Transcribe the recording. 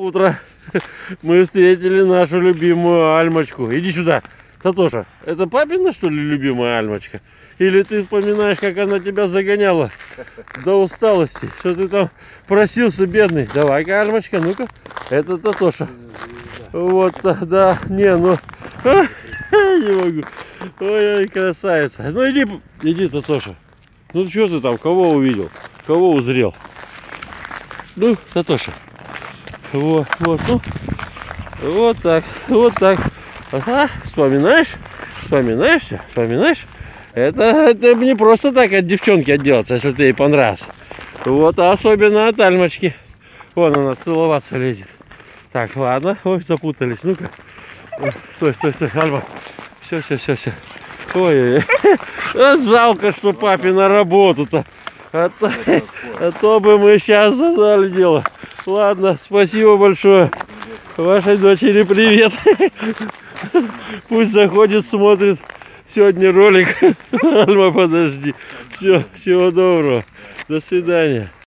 утро. Мы встретили нашу любимую Альмочку. Иди сюда, Сатоша. Это папина, что ли, любимая Альмочка? Или ты вспоминаешь, как она тебя загоняла до усталости? Что ты там просился, бедный? Давай-ка, Альмочка, ну-ка. Это Татоша. Вот, да, не, ну... Не могу. Ой-ой, красавица. Ну иди, Татоша. Ну что ты там, кого увидел? Кого узрел? Ну, Татоша. Вот, ну. Вот так, вот так. Ага, вспоминаешь? Вспоминаешь? Это не просто так от девчонки отделаться, если ты ей понравился. Вот, а особенно от Альмочки. Вон она целоваться лезет. Так, ладно. Ой, запутались. Ну-ка. Стой, Альма. Все. Ой-ой-ой. Жалко, что папе на работу-то. А то бы мы сейчас задали дело. Ладно, спасибо большое. Вашей дочери привет. Пусть заходит, смотрит сегодня ролик. Альма, подожди. Все, всего доброго. До свидания.